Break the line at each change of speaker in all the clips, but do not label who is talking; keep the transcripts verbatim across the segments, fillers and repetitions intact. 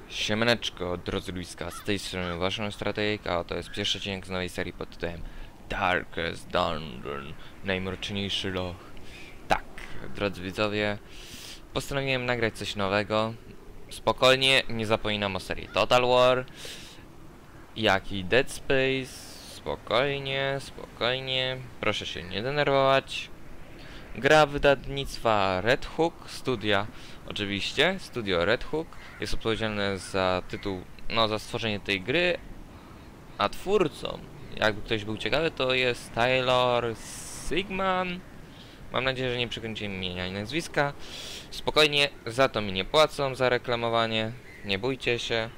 Siemaneczko, drodzy ludziska, z tej strony waszą strategika, a to jest pierwszy odcinek z nowej serii pod tytułem Darkest Dungeon, najmroczniejszy loch. Tak, drodzy widzowie, postanowiłem nagrać coś nowego. Spokojnie, nie zapominam o serii Total War, jak i Dead Space. Spokojnie, spokojnie, proszę się nie denerwować. Gra wydawnictwa Red Hook, studia, oczywiście, studio Red Hook jest odpowiedzialne za tytuł, no za stworzenie tej gry, a twórcą, jakby ktoś był ciekawy, to jest Taylor Sigman. Mam nadzieję, że nie przekręciłem imienia i nazwiska. Spokojnie, za to mi nie płacą, za reklamowanie, nie bójcie się.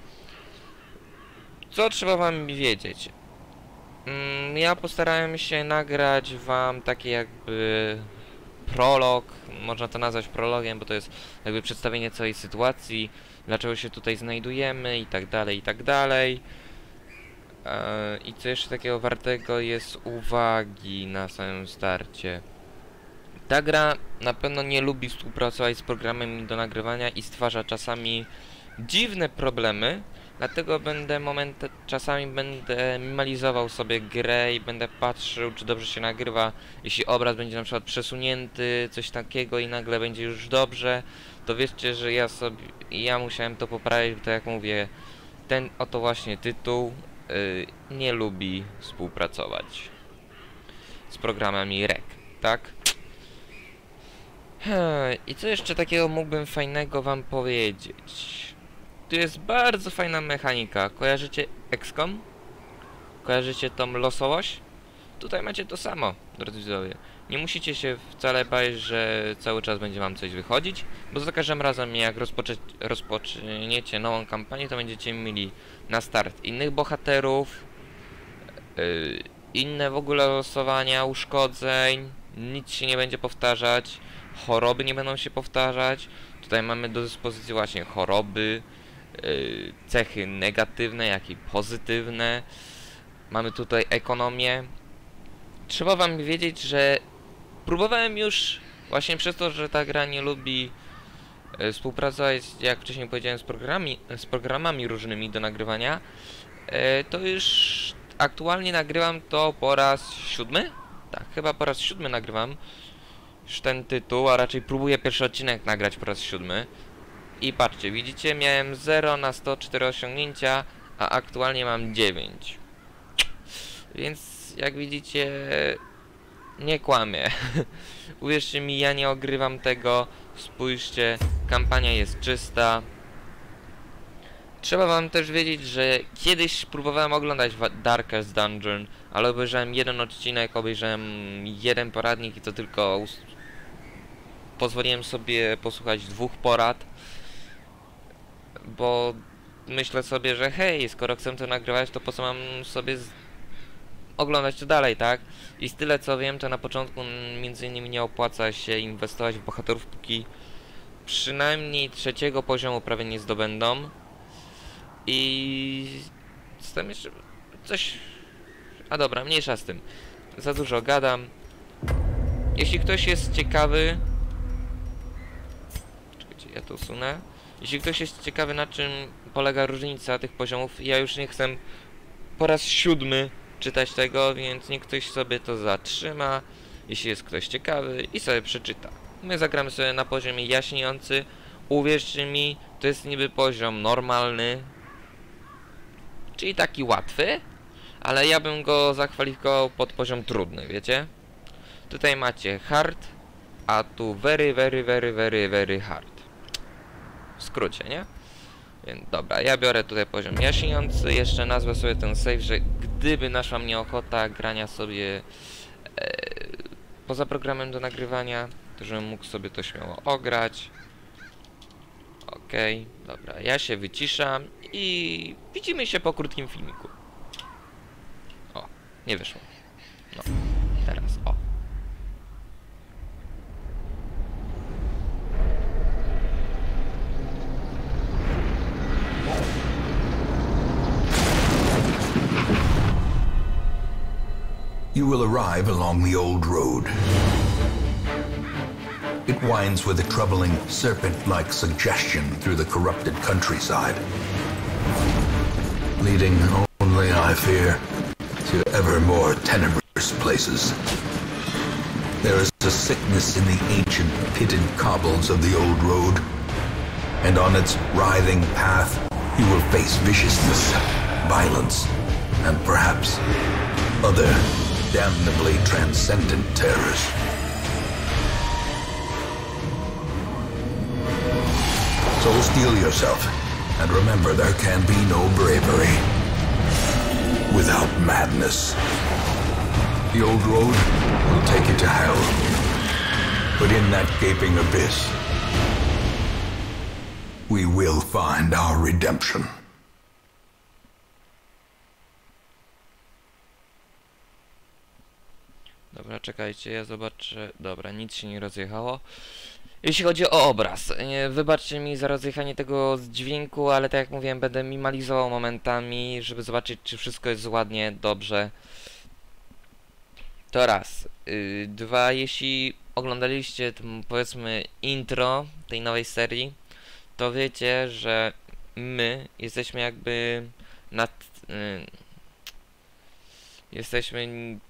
Co trzeba wam wiedzieć? Mm, ja postarałem się nagrać wam takie jakby prolog, można to nazwać prologiem, bo to jest jakby przedstawienie całej sytuacji, dlaczego się tutaj znajdujemy i tak dalej, i tak dalej. Eee, I co jeszcze takiego wartego jest uwagi na samym starcie. Ta gra na pewno nie lubi współpracować z programami do nagrywania i stwarza czasami dziwne problemy, dlatego będę moment, czasami będę minimalizował sobie grę i będę patrzył, czy dobrze się nagrywa. Jeśli obraz będzie na przykład przesunięty, coś takiego i nagle będzie już dobrze, to wiedzcie, że ja sobie, ja musiałem to poprawić, bo tak jak mówię, ten oto właśnie tytuł yy, nie lubi współpracować z programami R E C, tak? I co jeszcze takiego mógłbym fajnego wam powiedzieć? Tu jest bardzo fajna mechanika. Kojarzycie X COM? Kojarzycie tą losowość? Tutaj macie to samo, drodzy widzowie. Nie musicie się wcale bać, że cały czas będzie wam coś wychodzić, bo za każdym razem jak rozpoczę rozpoczniecie nową kampanię, to będziecie mieli na start innych bohaterów, yy, inne w ogóle losowania, uszkodzeń, nic się nie będzie powtarzać, choroby nie będą się powtarzać. Tutaj mamy do dyspozycji właśnie choroby, Yy, cechy negatywne, jak i pozytywne. Mamy tutaj ekonomię. Trzeba wam wiedzieć, że próbowałem już, właśnie przez to, że ta gra nie lubi yy, współpracować, jak wcześniej powiedziałem, z programami, z programami różnymi do nagrywania, yy, to już aktualnie nagrywam to po raz siódmy? Tak, chyba po raz siódmy nagrywam już ten tytuł, a raczej próbuję pierwszy odcinek nagrać po raz siódmy. I patrzcie, widzicie, miałem zero na sto cztery osiągnięcia, a aktualnie mam dziewięć. Więc jak widzicie, nie kłamię. Uwierzcie mi, ja nie ogrywam tego. Spójrzcie, kampania jest czysta. Trzeba wam też wiedzieć, że kiedyś próbowałem oglądać Darkest Dungeon, ale obejrzałem jeden odcinek, obejrzałem jeden poradnik i to tylko pozwoliłem sobie posłuchać dwóch porad. Bo myślę sobie, że hej, skoro chcę to nagrywać, to po co mam sobie oglądać to dalej, tak? I z tyle co wiem, to na początku między innymi nie opłaca się inwestować w bohaterów, póki przynajmniej trzeciego poziomu prawie nie zdobędą. I z tym jeszcze coś... A dobra, mniejsza z tym. Za dużo gadam. Jeśli ktoś jest ciekawy... Czekajcie, ja to usunę. Jeśli ktoś jest ciekawy, na czym polega różnica tych poziomów, ja już nie chcę po raz siódmy czytać tego, więc niech ktoś sobie to zatrzyma, jeśli jest ktoś ciekawy, i sobie przeczyta. My zagramy sobie na poziomie jaśniejący. Uwierzcie mi, to jest niby poziom normalny, czyli taki łatwy, ale ja bym go zakwalifikował pod poziom trudny, wiecie? Tutaj macie hard, a tu very, very, very, very, very hard. W skrócie, nie? Więc dobra, ja biorę tutaj poziom jaśniejący. Jeszcze nazwę sobie ten save, że gdyby naszła mnie ochota grania sobie e, poza programem do nagrywania, to żebym mógł sobie to śmiało ograć. Okej, okay, dobra, ja się wyciszam i widzimy się po krótkim filmiku. O, nie wyszło. No, teraz o.
You will arrive along the old road. It winds with a troubling serpent-like suggestion through the corrupted countryside, leading only, I fear, to ever more tenebrous places. There is a sickness in the ancient pitted cobbles of the old road, and on its writhing path you will face viciousness, violence, and perhaps other damnably transcendent terrors. So steel yourself, and remember there can be no bravery without madness. The old road will take you to hell, but in that gaping abyss, we will find our redemption.
Dobra, czekajcie, ja zobaczę. Dobra, nic się nie rozjechało. Jeśli chodzi o obraz, nie, wybaczcie mi za rozjechanie tego z dźwięku, ale tak jak mówiłem, będę minimalizował momentami, żeby zobaczyć, czy wszystko jest ładnie, dobrze. To raz. Yy, dwa, jeśli oglądaliście, to powiedzmy, intro tej nowej serii, to wiecie, że my jesteśmy jakby nad... Yy, jesteśmy...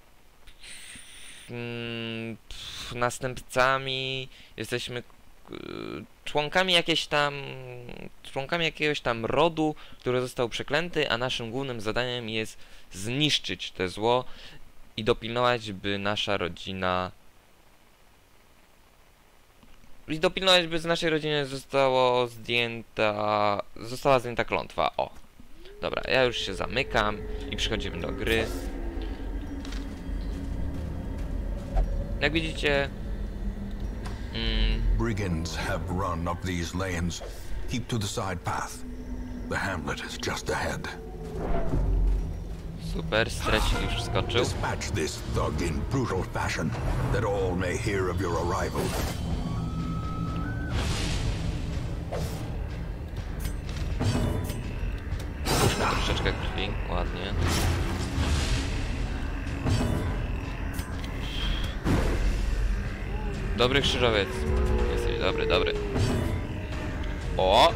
Yy, następcami, jesteśmy yy, członkami jakieś tam... członkami jakiegoś tam rodu, który został przeklęty, a naszym głównym zadaniem jest zniszczyć te zło i dopilnować, by nasza rodzina... I dopilnować, by z naszej rodziny zostało zdjęta... Została zdjęta klątwa, o. Dobra, ja już się zamykam i przechodzimy do gry. Jak widzicie... Mm,
Brigands have run up these lanes. Keep to the side path. The hamlet is just ahead.
super, strecik już wskoczył.
Dispatch this thug in brutal fashion, that all may hear of your arrival.
Troszeczkę krwi, ładnie. Dobry krzyżowiec. Jesteś dobry, dobry. O!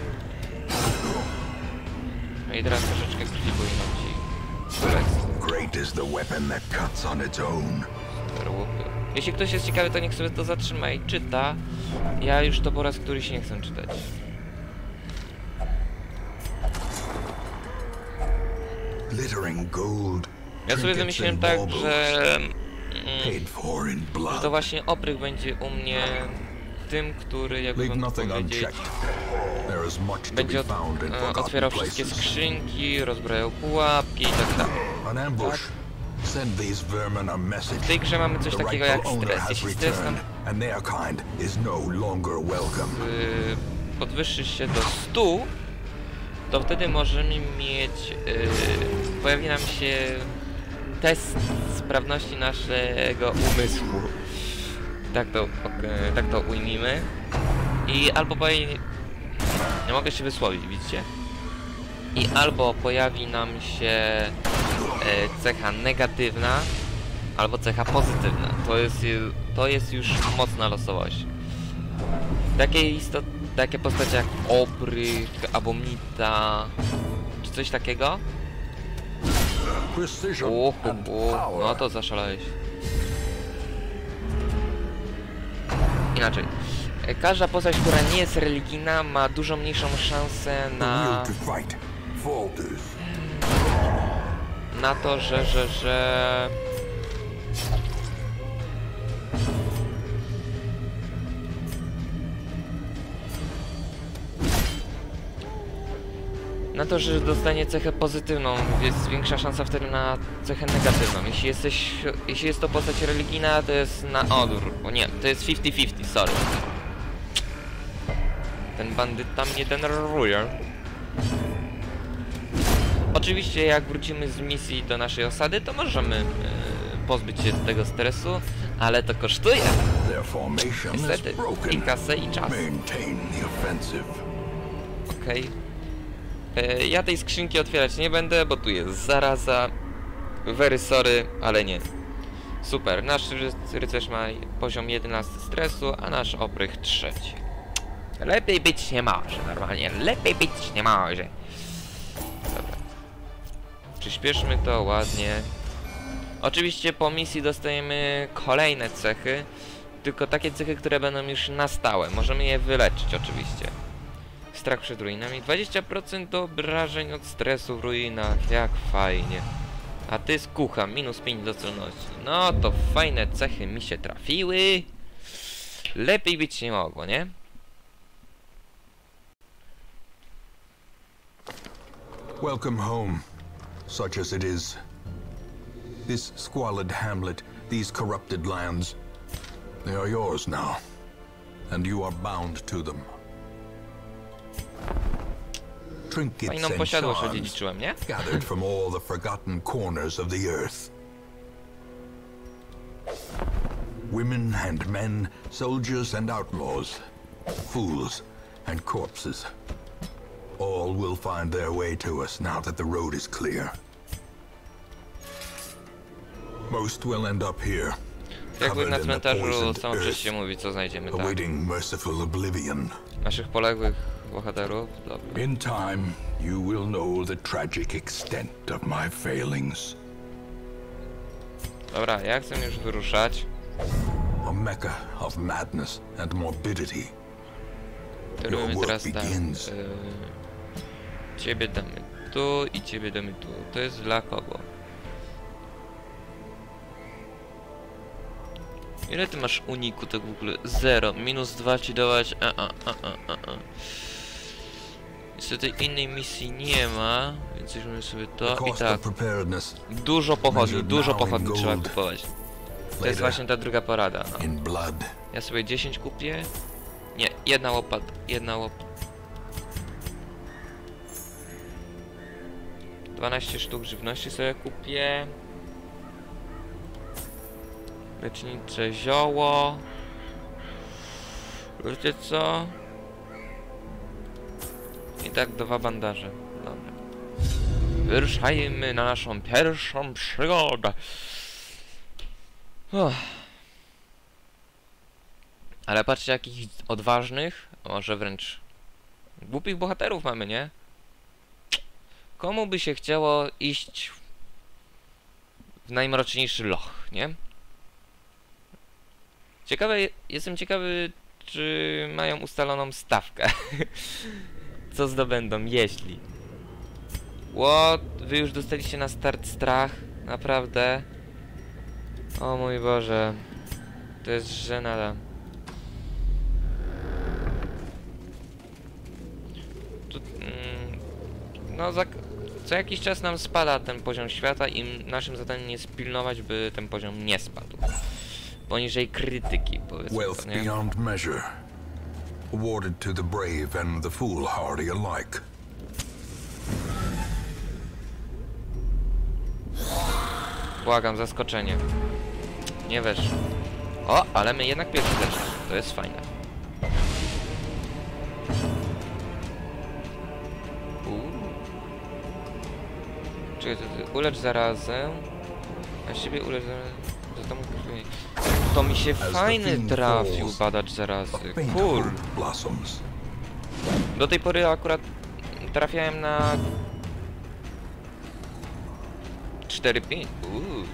No i teraz troszeczkę krwi powinno ci ulec.
Great is the weapon that cuts on its own.
Super łupy. Jeśli ktoś jest ciekawy, to niech sobie to zatrzyma i czyta. Ja już to po raz któryś nie chcę czytać.
Glittering gold.
Ja sobie wymyśliłem tak, że, mm, że to właśnie oprych będzie u mnie tym, który, jakby wam powiedzieć, będzie od, e, otwierał wszystkie skrzynki, rozbrajał pułapki i tak dalej. Tak? W tej grze mamy coś takiego jak stres. Jeśli stres nam yy, podwyższy się do stu, to wtedy możemy mieć, yy, pojawi nam się test sprawności naszego umysłu. Tak to, okay, tak to ujmijmy. I albo pojawi... Nie mogę się wysłowić, widzicie? I albo pojawi nam się e, cecha negatywna, albo cecha pozytywna. To jest, to jest już mocna losowość. Takie istot, takie postacie jak oprych, abomnita, czy coś takiego. Uhu, no to zaszalałeś. Inaczej. Każda postać, która nie jest religijna, ma dużo mniejszą szansę na... na to, że, że, że... na to, że dostanie cechę pozytywną, jest większa szansa wtedy na cechę negatywną. Jeśli jesteś, jeśli jest to postać religijna, to jest na odwrót. O nie, to jest fifty fifty, sorry. Ten bandyta mnie denerwuje. Oczywiście jak wrócimy z misji do naszej osady, to możemy yy, pozbyć się tego stresu, ale to kosztuje. Niestety, i kasę, i czas. Okej. Okay. Yy, ja tej skrzynki otwierać nie będę, bo tu jest zaraza. Very sorry, ale nie. Super, nasz ry- rycerz ma poziom jedenasty stresu, a nasz oprych trzeci. Lepiej być nie może, normalnie, lepiej być nie może. Dobra. Przyspieszmy to ładnie. Oczywiście po misji dostajemy kolejne cechy, tylko takie cechy, które będą już na stałe. Możemy je wyleczyć oczywiście. Strach przed ruinami, dwadzieścia procent obrażeń od stresu w ruinach, jak fajnie. A ty skucha, minus pięć do celności. No to fajne cechy mi się trafiły. Lepiej być nie mogło, nie?
Welcome home, such as it is. This squalid hamlet, these corrupted lands, they are yours now, and you are bound to them. Trinkets
Fajną
and
posiadłość
charms
odziedziczyłem, nie?
gathered from all the forgotten corners of the earth. Women and men, soldiers and outlaws, fools and corpses. All will find their way to us now that the road is clear. Most will end up here,
Jakby na
covered in the
cmentarzu
poisoned
samo przez się
earth,
mówi, co znajdziemy tam.
awaiting merciful oblivion.
Naszych poległych bohaterów. Dobra.
In time, you will know the tragic extent of my failings.
Dobra, ja chcę już wyruszać.
A mecca of madness and morbidity.
To
Your
robimy
work
teraz tak.
begins.
Yy, ciebie damy tu i ciebie damy tu. To jest dla kogo? Ile ty masz uniku tak w ogóle? Zero. Minus dwa ci dawać. A, a, a, a, a. Niestety innej misji nie ma, więc weźmiemy sobie to i tak. Dużo pochodni, dużo pochodni trzeba kupować. To jest właśnie ta druga porada. No. Ja sobie dziesięć kupię. Nie, jedna łopata, jedna łopata. dwanaście sztuk żywności sobie kupię. Lecznicze zioło. Wiecie co? I tak dwa bandaże. Dobra. Wyruszajmy na naszą pierwszą przygodę. Uff. Ale patrzcie, jakich odważnych, może wręcz głupich bohaterów mamy, nie? Komu by się chciało iść w najmroczniejszy loch, nie? Ciekawe, jestem ciekawy, czy mają ustaloną stawkę. Co zdobędą, jeśli. What? Wy już dostaliście na start strach? Naprawdę? O mój Boże. To jest żenada. Tu, mm, no, za, co jakiś czas nam spada ten poziom świata i naszym zadaniem jest pilnować, by ten poziom nie spadł. Poniżej krytyki, powiedzmy.
Wealth beyond measure, awarded to the brave and the foolhardy alike.
Błagam, zaskoczenie. Nie weszło. O, ale my jednak pierwszy zeszli. To jest fajne. Uuu. Czekaj, to, to, ulecz zarazę. A siebie ulecz zarazę. To, to, to mi się fajny trafił badacz zarazy. Cool. Do tej pory akurat trafiałem na cztery pięć. Uuu.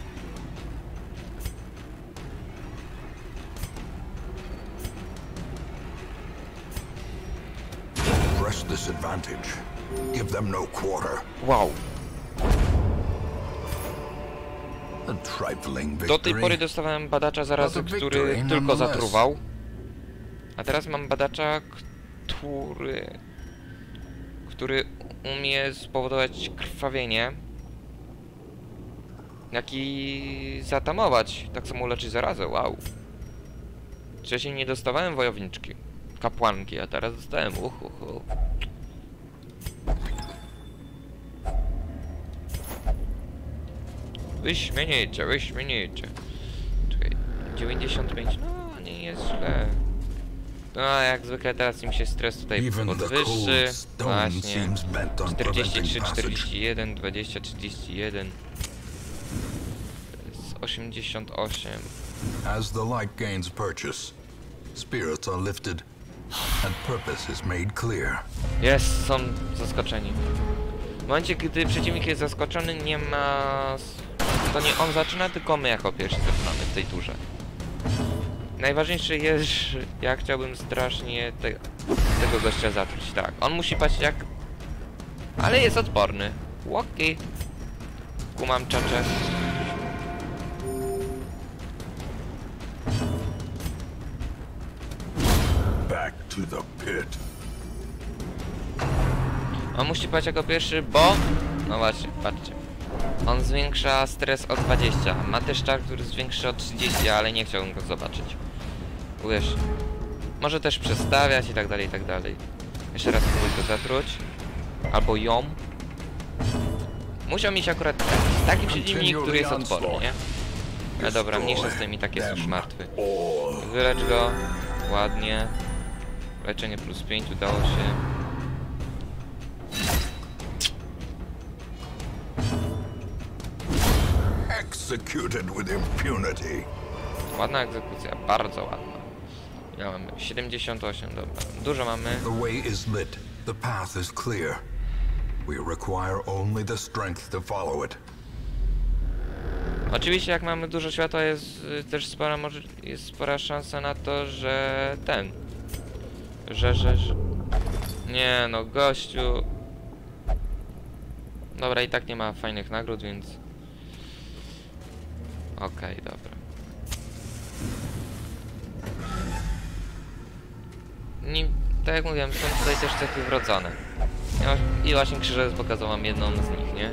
Press this advantage. Give them no quarter.
Wow.
A trifling victory.
Do tej pory dostawałem badacza zarazy, który tylko zatruwał. A teraz mam badacza, który... który umie spowodować krwawienie. Jak i zatamować. Tak samo leczyć zarazę. Wow. Wcześniej nie dostawałem wojowniczki. Kapłanki, a teraz dostałem. Uhuhu. Wyśmienicie, wyśmienicie. Czekaj, dziewięćdziesiąt pięć, no nie jest źle. No jak zwykle teraz im się stres tutaj podwyższy. Właśnie. czterdzieści trzy, czterdzieści jeden, dwadzieścia, trzydzieści jeden. To jest osiemdziesiąt osiem.
As the light gains purchase, spirits are lifted, and purpose is made clear.
Jest, są zaskoczeni. W momencie, gdy przeciwnik jest zaskoczony, nie ma... To nie on zaczyna, tylko my jako pierwsi zaczynamy w tej turze. Najważniejsze jest, że ja chciałbym strasznie te... tego gościa zatruć. Tak, on musi paść jak... Ale jest odporny. Łoki. Kumam czacze.
Back to the pit.
On musi paść jako pierwszy, bo... No właśnie, patrzcie. On zwiększa stres o dwadzieścia. Ma też czar, który zwiększy o trzydzieści, ale nie chciałbym go zobaczyć. Uwierz. Może też przestawiać i tak dalej, i tak dalej. Jeszcze raz spróbuj go zatruć. Albo ją. Musiał mieć akurat taki przeciwnik, który jest odporny, nie? Ale dobra, mniejsza z tym i tak jest już martwy. Wylecz go. Ładnie. Leczenie plus pięć, udało się.
Executed with impunity.
Ładna egzekucja, bardzo ładna. Ja mamy siedemdziesiąt osiem, dobra. Dużo mamy.
The way is lit. The path is clear. We require only the strength to follow it.
Oczywiście jak mamy dużo światła, jest y, też spora może jest spora szansa na to, że ten. Że, że, że... Nie no, gościu. Dobra, i tak nie ma fajnych nagród, więc... Okej, okay, dobra. Nie, tak jak mówiłem, są tutaj też cechy wrodzone. I właśnie krzyżec pokazał wam jedną z nich, nie?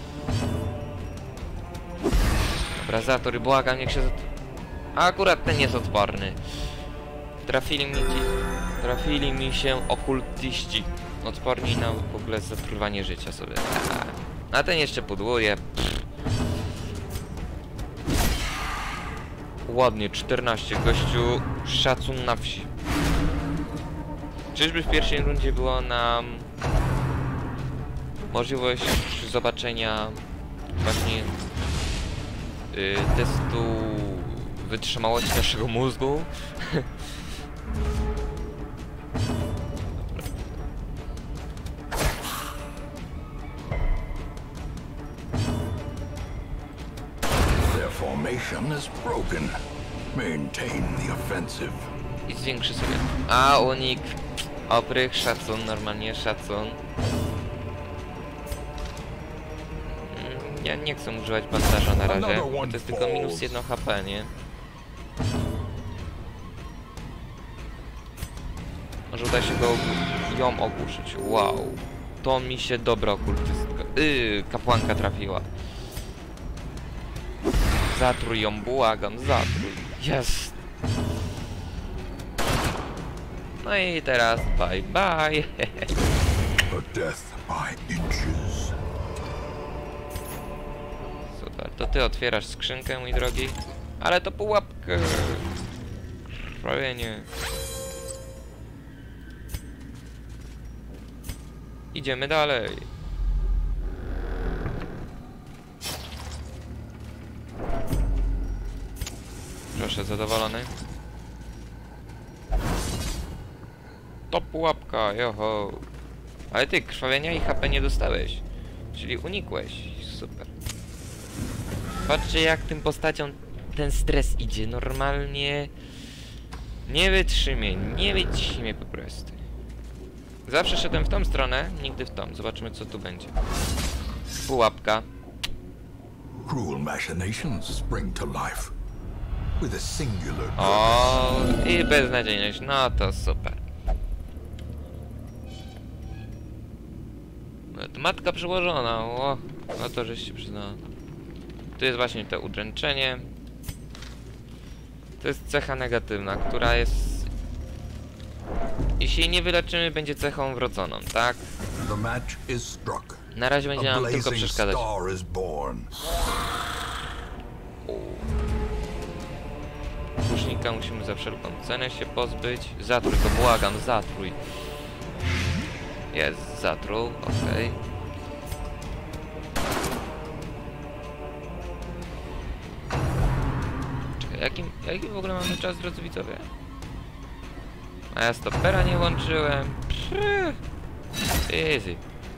Dobra, zatory, błagam, niech się zat... A akurat ten jest odporny. Trafili mi ci... Trafili mi się okultyści. Odporni na w ogóle zatruwanie życia sobie. A ten jeszcze pudłuje. Pff. Ładnie, czternaście, gościu, szacun na wsi. Czyżby w pierwszej rundzie było nam możliwość zobaczenia właśnie yy, testu wytrzymałości naszego mózgu?
Formation is broken. Maintain the offensive.
I zwiększy sobie. A, unik. Oprych, szacun, normalnie szacun. Mm, ja nie chcę używać bandaża na razie, bo to jest tylko minus jedno H P, nie? Może uda się go ją ogłuszyć. Wow. To mi się dobra okultystka. Yy, kapłanka trafiła. Zatruj ją, błagam, zatruj. Jest. No i teraz bye bye.
A death by inches.
Super, to ty otwierasz skrzynkę, mój drogi. Ale to pułapkę. Krwawienie. Idziemy dalej. Proszę, zadowolony? To pułapka, joho. Ale ty, krwawienia i H P nie dostałeś. Czyli unikłeś. Super. Patrzcie, jak tym postaciom ten stres idzie. Normalnie... Nie wytrzymie, nie wytrzymie po prostu. Zawsze szedłem w tą stronę, nigdy w tą. Zobaczymy, co tu będzie. Pułapka.
Cruel machinations spring to life. With a singular
O, i beznadziejność. No to super. Matka przyłożona. O, no to żeś się przyznała. Tu jest właśnie to udręczenie. To jest cecha negatywna, która jest... Jeśli jej nie wyleczymy, będzie cechą wrodzoną, tak?
The match is struck.
Na razie będzie nam tylko przeszkadzać.
Star is born.
Kusznika musimy za wszelką cenę się pozbyć. Zatruj go, błagam, zatruj. Jest, zatruł, okej. Okay. Jakim, jaki w ogóle mamy czas, drodzy widzowie? A ja stopera nie łączyłem. Przy. Easy.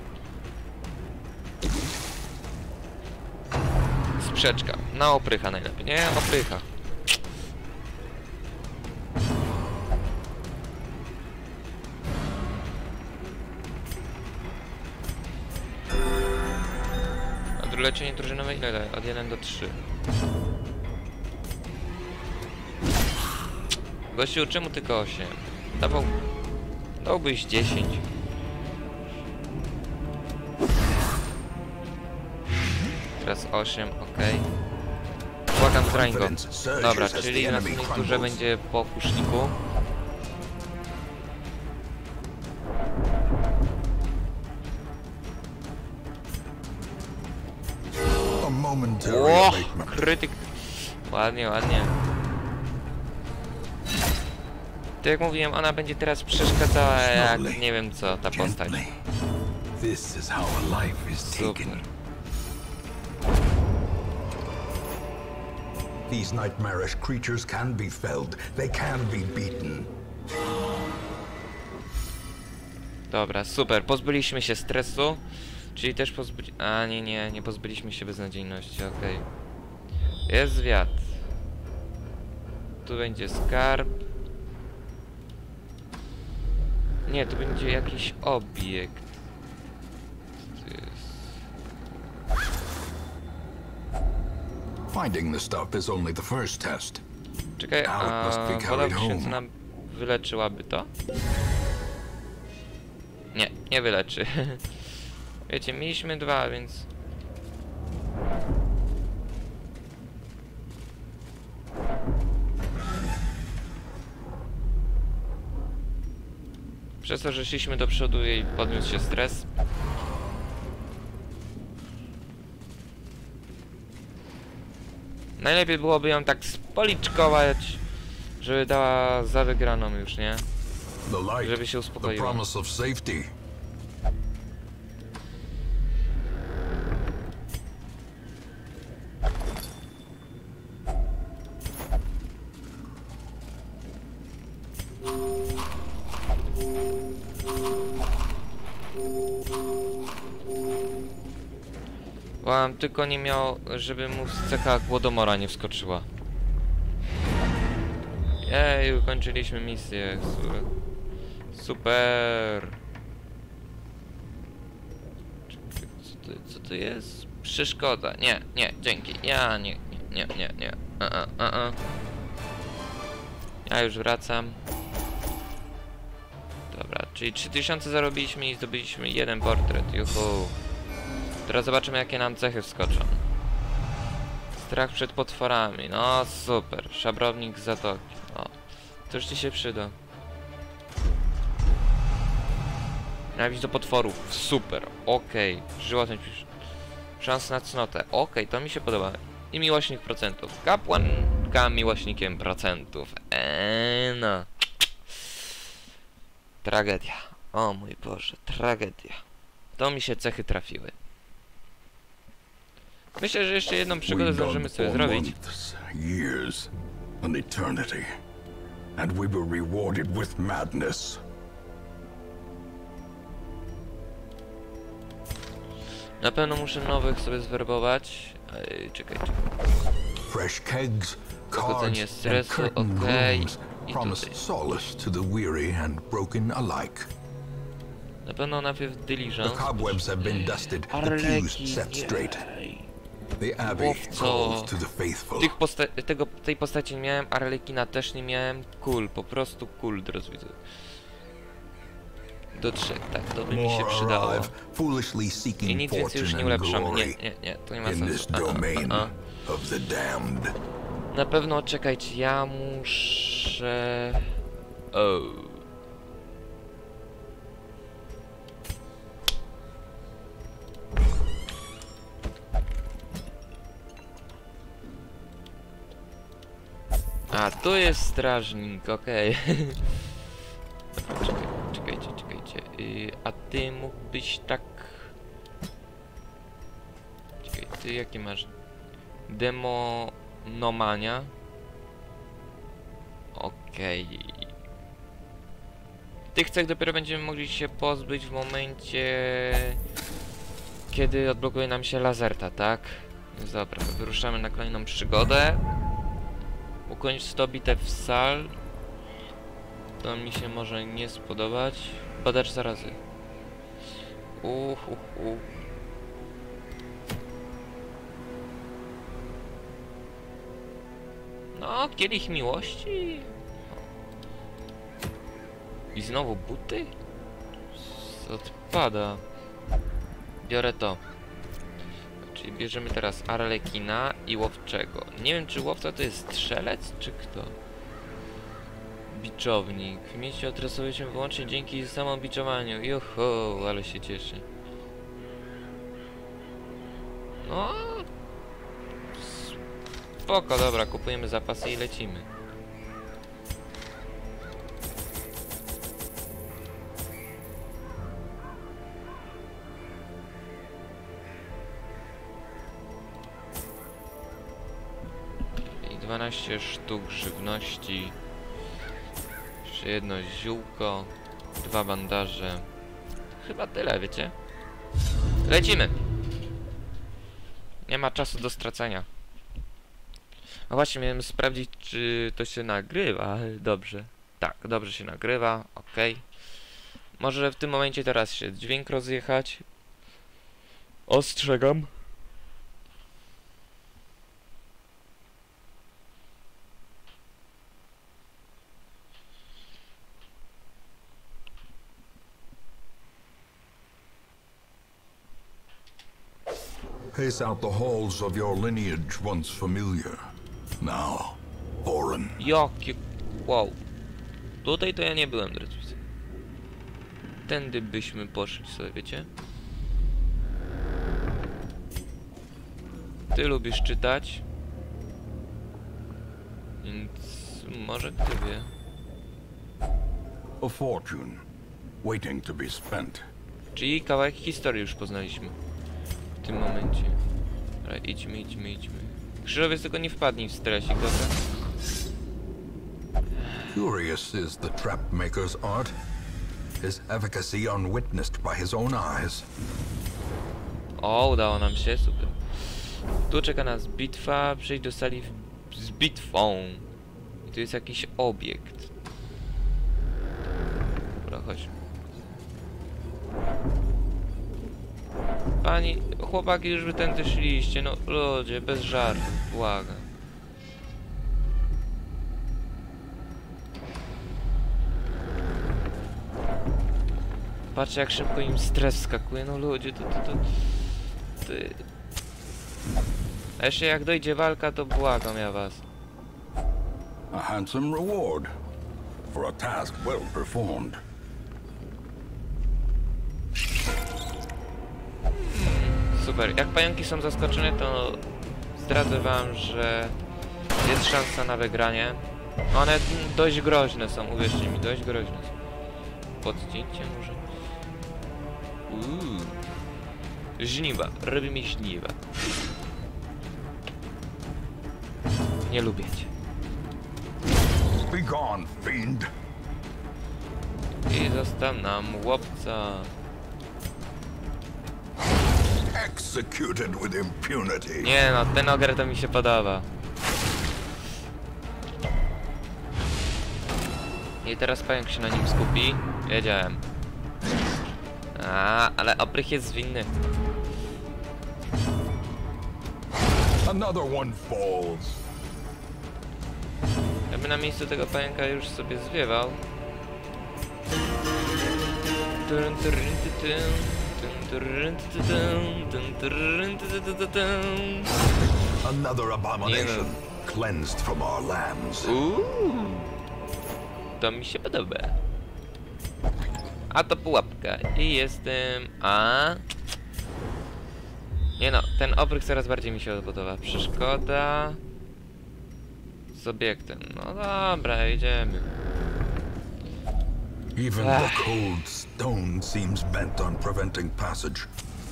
Sprzeczka. Na oprycha najlepiej. Nie, oprycha. A leczenie drużynowe ile daje? Od jeden do trzy. Gościu, czemu tylko osiem? Dawał... Dałbyś dziesięć. Teraz osiem, okej. Błagam, zrań go. Dobra, czyli na następnej turze będzie po kuszniku. O, krytyk. Ładnie, ładnie. Tak jak mówiłem, ona będzie teraz przeszkadzała jak nie wiem co, ta postać. Super.
These nightmarish creatures can be felled. They can be beaten.
Dobra, super. Pozbyliśmy się stresu. Czyli też pozbyli... A nie, nie, nie pozbyliśmy się beznadziejności, okej. Okay. Jest zwiat. Tu będzie skarb. Nie, tu będzie jakiś obiekt. Tu jest...
Finding the stuff is only the first test.
Czekaj, a woda święcona wyleczyłaby to? Nie, nie wyleczy. Wiecie, mieliśmy dwa, więc... Przez to, że szliśmy do przodu i podniósł się stres. Najlepiej byłoby ją tak spoliczkować, żeby dała za wygraną już, nie? Żeby się uspokoiła. Bo tylko nie miał, żeby mu cecha głodomora nie wskoczyła. Jej, ukończyliśmy misję. Super. Co to, co to jest? Przeszkoda. Nie, nie, dzięki. Ja nie, nie, nie, nie, nie. A, a, a, a. Ja już wracam. Dobra, czyli trzy tysiące zarobiliśmy i zdobyliśmy jeden portret. Juhu. Teraz zobaczymy, jakie nam cechy wskoczą. Strach przed potworami. No super. Szabrownik z zatoki. O, to już ci się przyda. Nienawiść do potworów. Super. Okej. Okay. Żywotność. Szans na cnotę. Okej, okay, to mi się podoba. I miłośnik procentów. Kapłanka miłośnikiem procentów. Eee, no. Tragedia. O mój Boże, tragedia. To mi się cechy trafiły. Myślę, że jeszcze jedną przygodę zdążymy sobie zrobić.
Years, an eternity, and we were rewarded with madness.
Na pewno muszę nowych sobie zwerbować. Ej, czekaj, czekaj.
Fresh kegs,
Dochodzenie stresu, okej. I
promised solace to the weary and broken alike.
Na pewno najpierw Diligence.
The cobwebs have been dusted, the pews set straight. The Abbey calls to the faithful.
Tych posta tego, tej postaci nie miałem, Arlekina też nie miałem. Cool, po prostu cool, drodzy widzowie. Do trzech, tak, to by mi się przydało. I nic więcej już nie ulepszamy. Nie, nie, nie, to nie ma sensu. A, a, a. Na pewno, czekajcie, ja muszę... O. A, tu jest strażnik, okej. Okay. Czekaj, czekajcie, czekajcie. Yy, a ty mógłbyś tak... Czekaj, ty jaki masz? Demonomania. Okej. Tych cech dopiero będziemy mogli się pozbyć w momencie, kiedy odblokuje nam się Lazerta, tak? Więc dobra, wyruszamy na kolejną przygodę. Ukończ sto bitew sal. To mi się może nie spodobać. Badacz zarazy. Uch, uch, uch. No, kielich miłości. I znowu buty? Odpada. Biorę to. Czyli bierzemy teraz Arlekina i Łowczego. Nie wiem, czy Łowca to jest strzelec, czy kto? Biczownik. W mieście odresuje się wyłącznie dzięki samobiczowaniu. Joho, ale się cieszy. No. Spoko, dobra, kupujemy zapasy i lecimy. I dwanaście sztuk żywności. Jeszcze jedno ziółko. Dwa bandaże. Chyba tyle, wiecie? Lecimy! Nie ma czasu do stracenia. A właśnie, miałem sprawdzić, czy to się nagrywa. Dobrze. Tak, dobrze się nagrywa. Ok. Może w tym momencie teraz się dźwięk rozjechać. Ostrzegam.
Pace out the halls of your lineage once familiar. Now, foreign.
Jakie... Wow. Tutaj to ja nie byłem, drodzy. Tędy byśmy poszli sobie, wiecie? Ty lubisz czytać. Więc może kto wie.
A fortune, waiting to be spent.
Czyli kawałek historii już poznaliśmy. W tym momencie. Dobra, idźmy, idźmy, idźmy. Krzyżowiec tylko nie wpadnij w stresik, dobra?
Curious is the trapmaker's art. His efficacy unwitnessed by his own eyes.
O, udało nam się, super. Tu czeka nas bitwa, przejdź do sali w... z bitwą. I tu jest jakiś obiekt. Dobra, chodźmy. Pani, chłopaki, już wy tędy szliście, no ludzie, bez żartów, błagam. Patrzcie, jak szybko im stres skakuje, no ludzie, to, to, to... Ty... A jeszcze jak dojdzie walka, to błagam ja was.
A handsome reward for a task well performed.
Super, jak pająki są zaskoczone, to zdradzę wam, że jest szansa na wygranie. One dość groźne są, uwierzcie mi, dość groźne są. Podcięcie może? Uuu. Żniwa, robimy żniwa. Nie lubię cię.
Be gone, fiend.
I został nam Łowca.
Executed with impunity.
Nie no, ten ogier to mi się podoba. I teraz pająk się na nim skupi. Wiedziałem. A, ale oprych jest zwinny.
Another one falls.
Ja bym na miejscu tego pająka już sobie zwiewał.
Another abomination cleansed from our lands.
Uuu, to mi się podoba. A to pułapka. I jestem... A... Nie no, ten oprych coraz bardziej mi się podoba. Przeszkoda... Z obiektem. No dobra, idziemy.
Even the cold stone seems bent on preventing passage.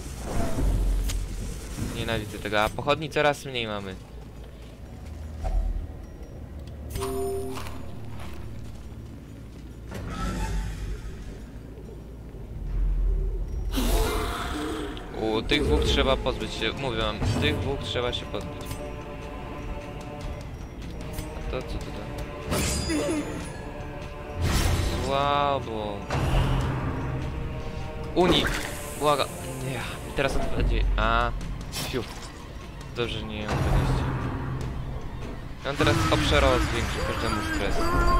Nienawidzę tego, a pochodni coraz mniej mamy. U tych dwóch trzeba pozbyć się, mówię wam, tych dwóch trzeba się pozbyć. A to co tutaj? Słabo. Unik! Błaga. Nie. I teraz odchodzi. A. Fiu. Dobrze, nie ją dwadzieścia. On teraz obszarowo zwiększy każdemu stres.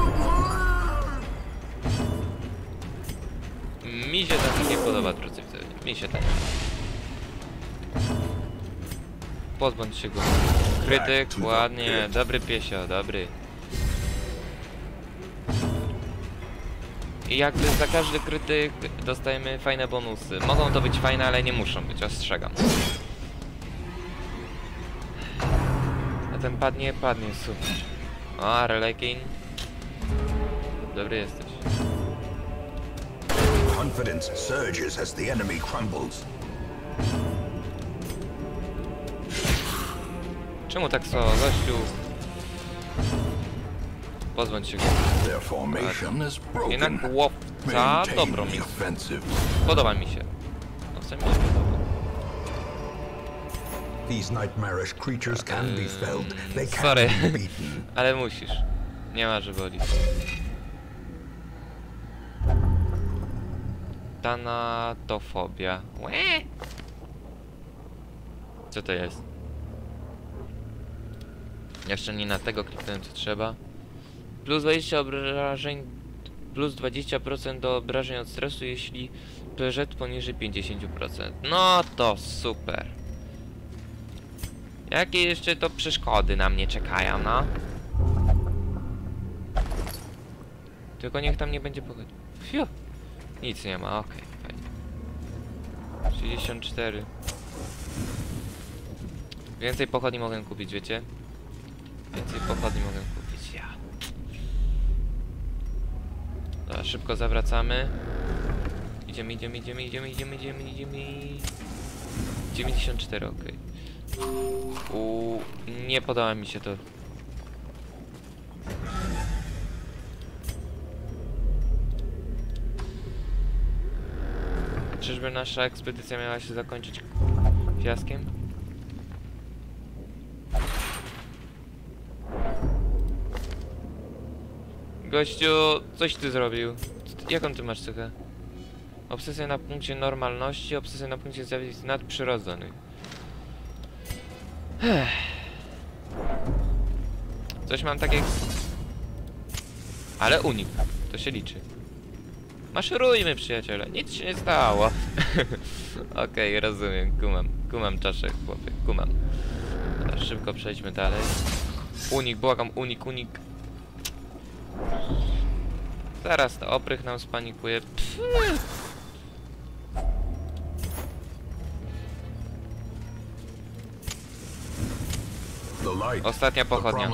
Mi się tak nie podoba, drodzy widzowie. Mi się tak. Pozbądź się go. Krytyk, ładnie. Dobry piesio, dobry. I jakby za każdy krytyk dostajemy fajne bonusy. Mogą to być fajne, ale nie muszą być, ostrzegam. A ten padnie, padnie, super. O, Arlekin. Dobry jesteś.
Confidence surges as the enemy crumbles.
Czemu tak so, gościu? Pozbądź się go.
Their formation is broken.
Jednak łowca
Maintain
dobro
the
mi.
offensive.
Podoba mi się. Łowca mi się podoba.
These nightmarish creatures can be felled. They can
Sorry,
be beaten.
ale musisz. Nie ma, że boli. Tanatofobia. Łe! Co to jest? Jeszcze nie na tego kliknąłem, co trzeba. Plus dwadzieścia obrażeń, plus dwadzieścia procent do obrażeń od stresu, jeśli P Z poniżej pięćdziesiąt procent. No to super. Jakie jeszcze to przeszkody na mnie czekają, no? Tylko niech tam nie będzie pochodzi. Fiu! Nic nie ma, okej, okay, fajnie. sześćdziesiąt cztery. Więcej pochodni mogę kupić, wiecie? Więcej pochodni mogę kupić, ja. Dobra, szybko zawracamy. Idziemy, idziemy, idziemy, idziemy, idziemy, idziemy, idziemy. dziewięćdziesiąt cztery, okej. Okay. Uuu, nie podoba mi się to. Czyżby nasza ekspedycja miała się zakończyć fiaskiem? Gościu, coś ty zrobił. Jaką ty masz cechę? Obsesja na punkcie normalności, obsesja na punkcie zjawisk nadprzyrodzonych. Ech. Coś mam takie... Ale unik, to się liczy. Maszerujmy, przyjaciele, nic się nie stało. Okej, okay, rozumiem, kumam, kumam czaszek, chłopie, kumam. Dobra, szybko przejdźmy dalej. Unik, błagam, unik, unik. Zaraz to oprych nam spanikuje. Pff. Ostatnia pochodnia.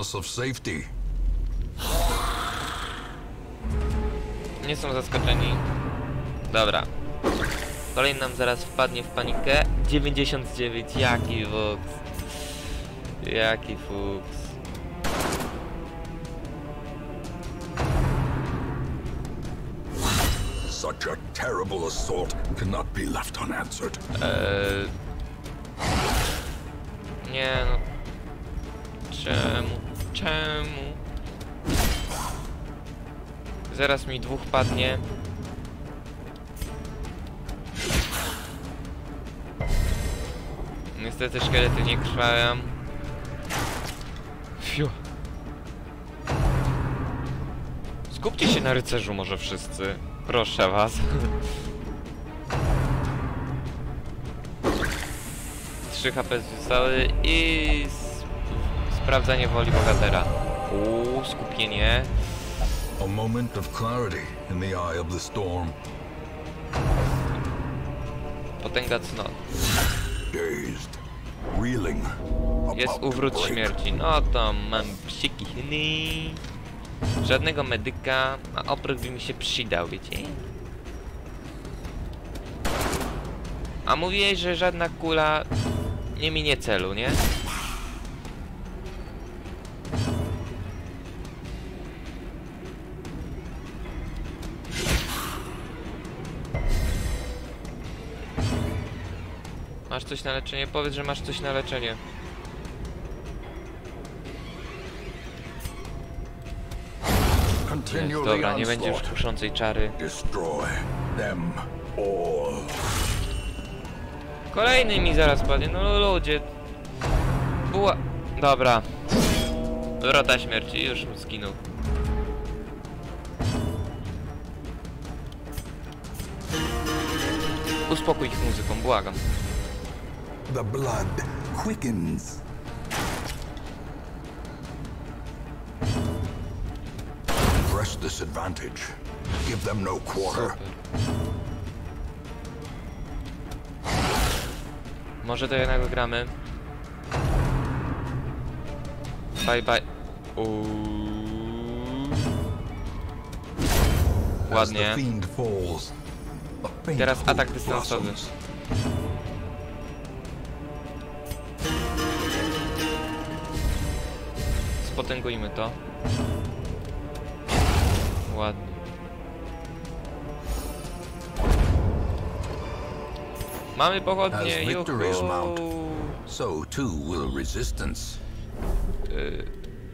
Nie są zaskoczeni. Dobra. Kolejny nam zaraz wpadnie w panikę. dziewięćdziesiąt dziewięć. Jaki fuks. Jaki fuks.
Such a terrible assault cannot be left unanswered.
Eee... Nie no. Czemu? Czemu? Zaraz mi dwóch padnie. Niestety szkielety nie krwawią. Fiu. Skupcie się na rycerzu może wszyscy. Proszę was. trzy H P zostały i sp sprawdzanie woli bohatera. Uuu, skupienie.
A moment of clarity in the eye of the storm.
Potęga cnot.
Dazed, reeling.
Jest uwrót śmierci. No to mam psiki hyny. Żadnego medyka, a oprych by mi się przydał, wiecie? A mówiłeś, że żadna kula nie minie celu, nie? Masz coś na leczenie? Powiedz, że masz coś na leczenie. Jest, dobra, nie będzie już kuszącej czary. Kolejny mi zaraz padnie, no ludzie. Była... Dobra. Wrota śmierci, już zginął. Uspokój ich muzyką, błagam.
The blood quickens. Press this advantage. Give them no quarter.
Super. Może to jednak gramy. Bye bye. Uuu. Ładnie. Teraz atak dystansowy. Spotęgujmy to. Ładnie. Mamy pochodnie, juhu.
So too will resistance.
Y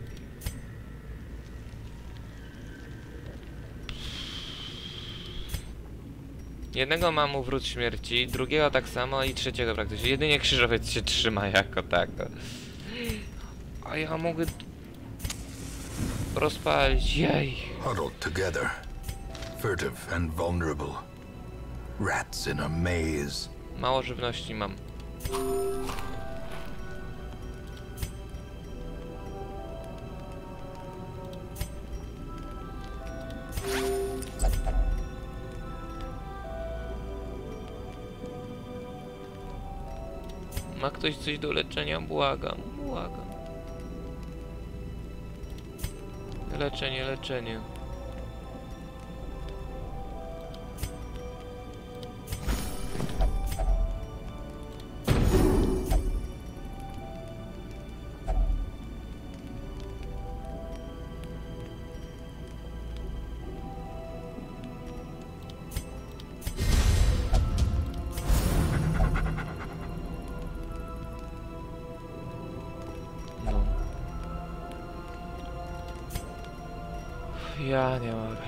Jednego mam u wrót śmierci, drugiego tak samo i trzeciego praktycznie. Jedynie krzyżowiec się trzyma jako tako. A ja mogę rozpalić, jej.
Huddled together, furtive and vulnerable. Rats in a maze.
Mało żywności mam. Ma ktoś coś do leczenia? Błagam, błagam. Leczenie, leczenie. Ja nie mogę.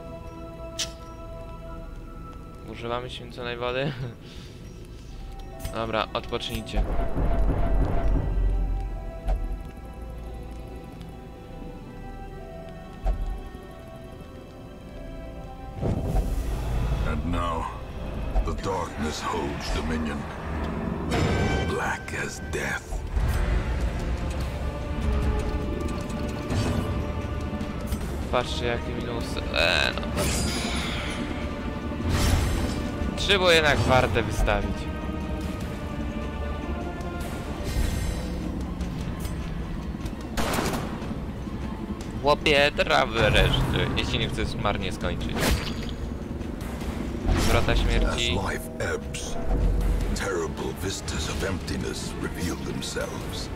Używamy święconej wody. Dobra, odpocznijcie.
And now, the darkness holds dominion. Black as death.
Patrzcie jakie minusy. Eee, no. Trzy było jednak warte wystawić. Chłopie, trawy reszty, jeśli nie chcesz marnie skończyć. Wrota śmierci.
As life ebbs, terrible vistas of emptiness reveal themselves.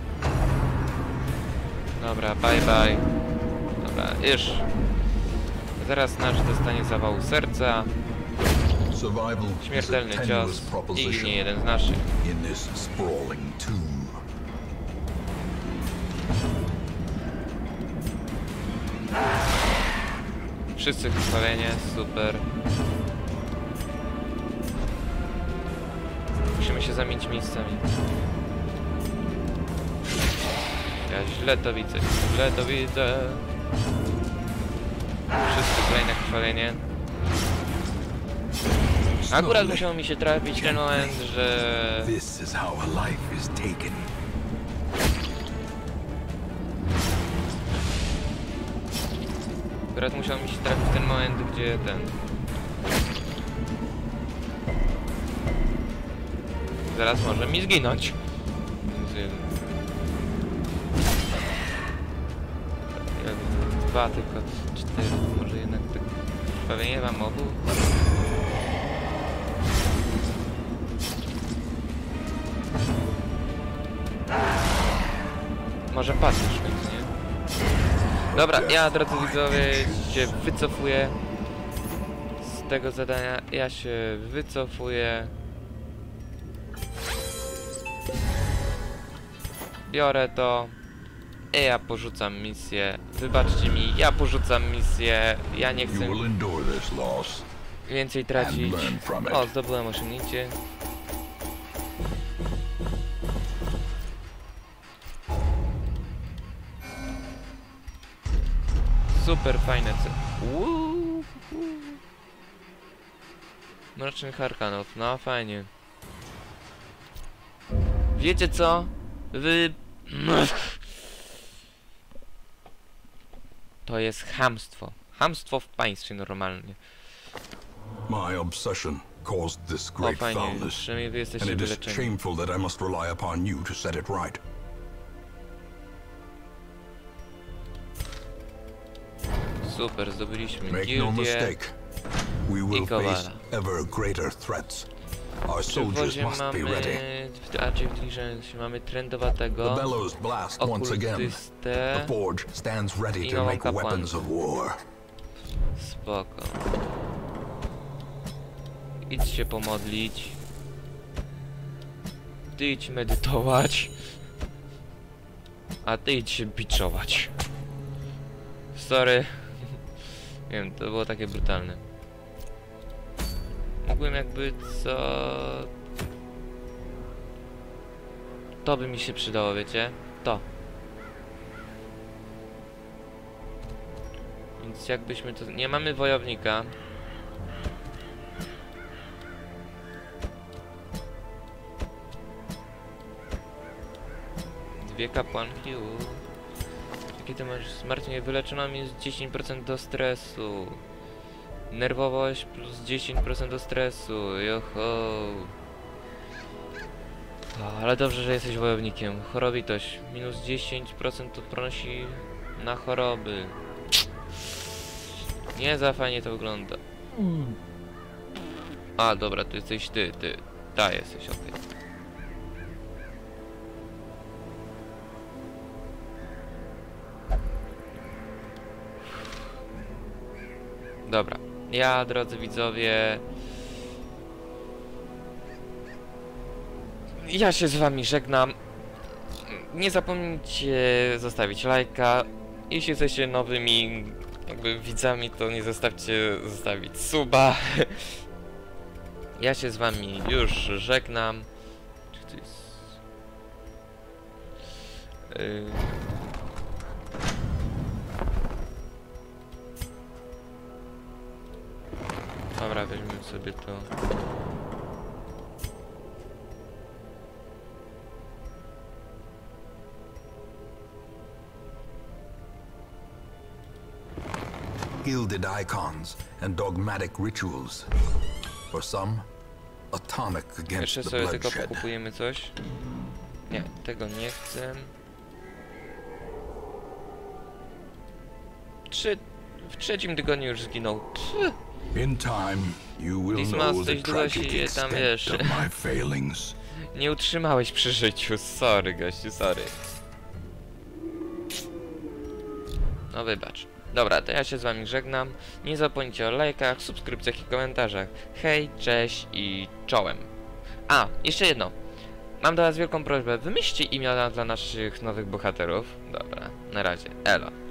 Dobra, bye bye. Dobra, już. Zaraz nasz dostanie zawału serca. Śmiertelny cios i ginie jeden z naszych. Wszyscy krwawienie, super. Musimy się zamienić miejscami. Ja źle to widzę, źle to widzę. Wszyscy kolejne krwawienie. Akurat musiał mi się trafić ten moment, że... Akurat musiał mi się trafić ten moment, gdzie ten... Zaraz może mi zginąć. Dwa, tylko cztery, może jednak tak krwawienie wam obu. Może padniesz w końcu, nie? Dobra, ja drodzy widzowie się wycofuję z tego zadania. Ja się wycofuję. biorę to. I ja porzucam misję. Wybaczcie mi, ja porzucam misję. Ja nie chcę więcej tracić. O, zdobyłem osiągnięcie. Super fajne co. Uuu. Mrocznych Arkanów, no fajnie. Wiecie co? Wy... To jest chamstwo. Chamstwo w państwie normalnie.
My obsession caused this
O
great
fajnie,
foulness,
przynajmniej wy
and
jesteście
it is
wyleczeni.
shameful that I must rely upon you to set it right.
Super, zdobyliśmy
Make no
gildię.
mistake, we will
i Kowala.
face ever greater threats. Our
Przy
soldiers
wozie
must be
mamy...
ready.
A czy Diligence, mamy
The
trendowatego,
bellows blast once again. The
okultystę.
forge stands ready
I
to
nową
make
kapłankę.
weapons of war.
Spoko. Idź się pomodlić. Ty idź medytować. A ty idź się biczować. Sorry. Wiem, to było takie brutalne. Mógłbym jakby co... To by mi się przydało, wiecie? To. Więc jakbyśmy to... Nie mamy wojownika. Dwie kapłanki, uuu. Jakie ty masz smartnie wyleczoną jest dziesięć procent do stresu. Nerwowość plus dziesięć procent do stresu. Joho. O, ale dobrze, że jesteś wojownikiem. Chorobitość minus dziesięć procent odporności na choroby. Nie za fajnie to wygląda. A dobra, tu jesteś ty, ty. Ta jesteś, okej. Okay. Dobra, ja, drodzy widzowie, ja się z wami żegnam. Nie zapomnijcie zostawić lajka. Jeśli jesteście nowymi jakby widzami, to nie zostawcie zostawić suba. Ja się z wami już żegnam. Czy to jest... Yy... Dobra, weźmy sobie to.
Gilded icons and dogmatic rituals. For some, a tonic against
Jeszcze
the
sobie tylko
bloodshed.
pokupujemy coś. Nie, tego nie chcę. Trzy... W trzecim tygodniu już zginął. Pff.
In time, you will
Dismas,
know the
coś długo się
tragic
je tam,
extent
wiesz.
of my failings.
Nie utrzymałeś przy życiu. Sorry, gościu, sorry. No wybacz. Dobra, to ja się z wami żegnam. Nie zapomnijcie o lajkach, subskrypcjach i komentarzach. Hej, cześć i czołem. A, jeszcze jedno. Mam do was wielką prośbę. Wymyślcie imiona dla naszych nowych bohaterów. Dobra, na razie. Elo.